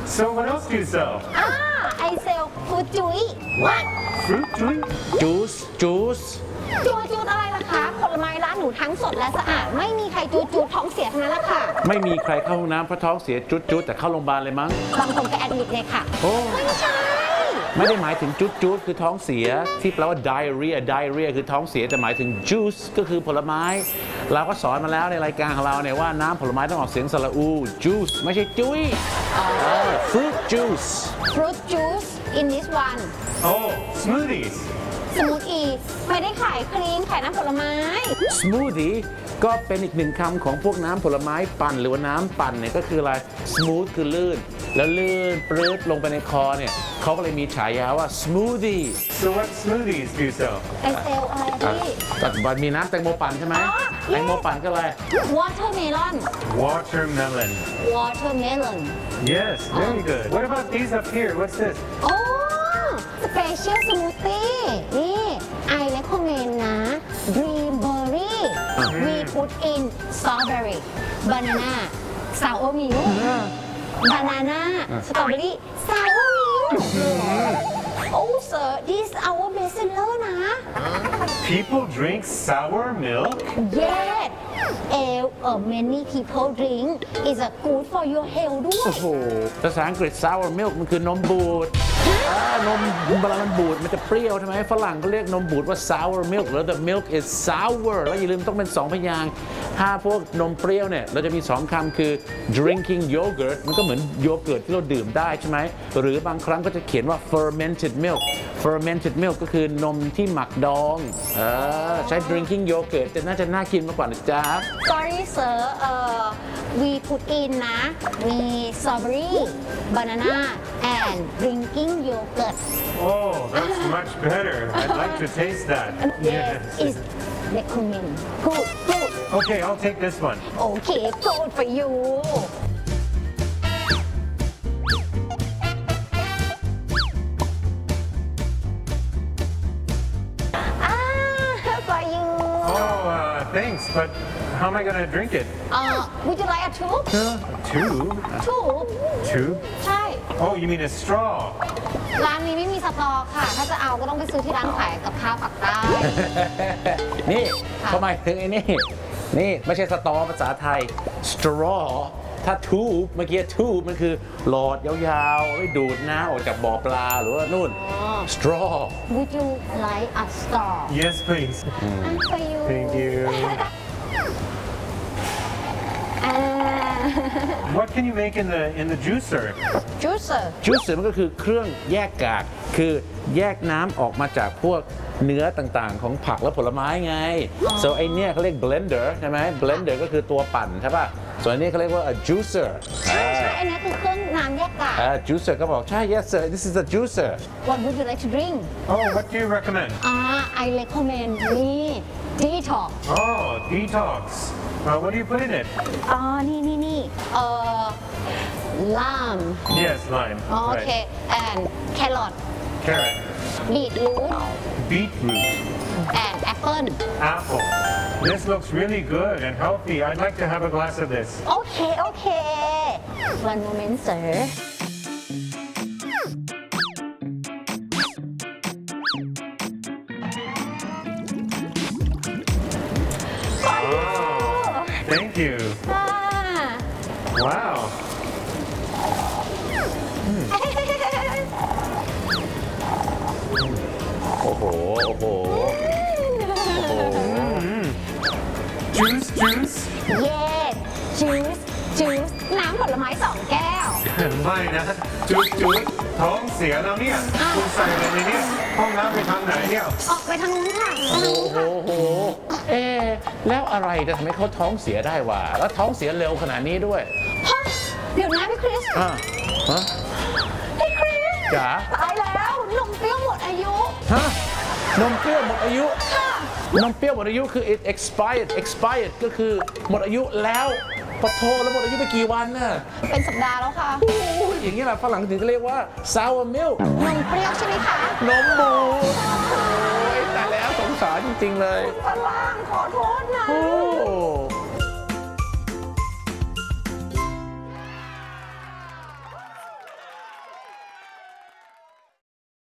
So what else do you sell? I sell ฟูจุย What? Fruit juice? juice จูดอะไรล่ะคะผลไม้ร้านหนูทั้งสดและสะอาดไม่มีใครจูดท้องเสียทั้งนั้นละค่ะไม่มีใครเข้าห้องน้ำเพราะท้องเสียจุดแต่เข้าโรงพยาบาลเลยมั้งบางคนก็แอดมิดเลยค่ะโอ้ไม่ใช่ไม่ได้หมายถึงจุดคือท้องเสียที่แปลว่า diarrhea คือท้องเสียแต่หมายถึง juice ก็คือผลไม้เราก็สอนมาแล้วในรายการของเราเนี่ยว่าน้ำผลไม้ต้องออกเสียงสระอู juice ไม่ใช่จุ้ย fruit juice fruit juice in this one Oh, smoothies. สมูทอีไม่ได้ขายครีมขายน้ำผลไม้ smoothie ก็เป็นอีกหนึ่งคำของพวกน้ำผลไม้ปั่นหรือว่าน้ำปั่นเนี่ยก็คืออะไร smooth คือลื่นแล้วลื่นปลื้ดลงไปในคอเนี่ยเขาก็เลยมีฉายาว่า smoothie So what smoothies do you sell? ไอเซลอะไรพี่ก็มีน้ำแตงโมปั่นใช่ไหมอ๋อแตงโมปั่นก็อะไร watermelon Watermelon. watermelon Yes, very good. What about these up here? What's this? โอ้ special smoothie นี่ I recommend นะ green berry we put in strawberry banana sour milk banana strawberry sour milk oh sir this our best seller นะ People drink sour milk? yes many people drink is a good for your health ด้วยโอ้โหภาษาอังกฤษ sour milk มันคือนมบูดนมเวลามันบูดมันจะเปรี้ยวใช่ไหมฝรั่งก็เรียกนมบูดว่า sour milk แล้ว the milk is sour แล้วอย่าลืมต้องเป็น2พยางค์ถ้าพวกนมเปรี้ยวเนี่ยเราจะมี2คำคือ drinking yogurt มันก็เหมือนโยเกิร์ตที่เราดื่มได้ใช่ไหมหรือบางครั้งก็จะเขียนว่า fermented milk ก็คือนมที่หมักดองใช้ drinking yogurt แต่น่าจะน่ากินมากกว่านะจ๊ะ sorry sir we put in นะ มี strawberry banana and drinking yogurt Oh, that's much better. I'd like to taste that. yes is recommend good Okay, I'll take this one. okay good for you for you Oh, thanks, but how am I gonna drink it? would you like a tube Tube? tube Tube? ใช่ Oh, you mean a straw? ร้านนี้ไม่มีสตอค่ะ ถ้าจะเอาก็ต้องไปซื้อที่ร้านขายกับข้าวปักใต้นี่เขาหมายถึงไอ้นี่ไม่ใช่สตอภาษาไทย straw ถ้า tube เมื่อกี้ tube มันคือหลอดยาวๆไว้ดูดน้ำออกจากบ่อปลาหรือว่านู่น straw Would you like a straw Yes, please. for you Thank you. What can you make in the juicer? juicer juicer มันก็คือเครื่องแยกกากคือแยกน้ำออกมาจากพวกเนื้อต่างๆของผักและผลไม้ไง so ไอเนี้ยเขาเรียก blender ใช่ไหม blender ก็คือตัวปั่นใช่ป่ะส่วนอันนี้เขาเรียกว่า a juicer ใช่อันนี้คือเครื่องน้ำแยกกาก juicer ก็บอกใช่ yes sir this is a juicer What would you like to drink Oh, what do you recommend? I recommend นี่ detox Oh, detox. What do you put in it? นี่lime Yes, lime. โอเค Right. and carrot Carrot. beetroot Beetroot. and apple Apple. This looks really good and healthy. I'd like to have a glass of this. okay one moment sir Thank you. ค่ะ Wow. โอ้โห Juice. yes juice น้ำผลไม้2 แก้วไม่นะจุดท้องเสียแล้วเนี่ยคุณใส่อะไรในเนี่ยห้องน้ำไปทางไหนเนี่ยออกไปทางนู้นค่ะโอ้โหแล้วอะไรจะทำให้เขาท้องเสียได้วะแล้วท้องเสียเร็วขนาดนี้ด้วยฮะเดี๋ยวนะพี่คริสฮะพี่คริสจ๋าตายแล้วนมเปรี้ยวหมดอายุฮะนมเปรี้ยวหมดอายุค่ะนมเปรี้ยวหมดอายุคือ it expired ก็คือหมดอายุแล้วปะโทแล้วหมดอายุไปกี่วันน่ะเป็นสัปดาห์แล้วค่ะอย่างนี้แหละฝรั่งถึงจะเรียกว่า sour milk นมเปรี้ยวใช่ไหมคะนมบูดโอ้ยแต่แล้วสงสารจริงๆเลยฝรั่งขอโทษนะโอ้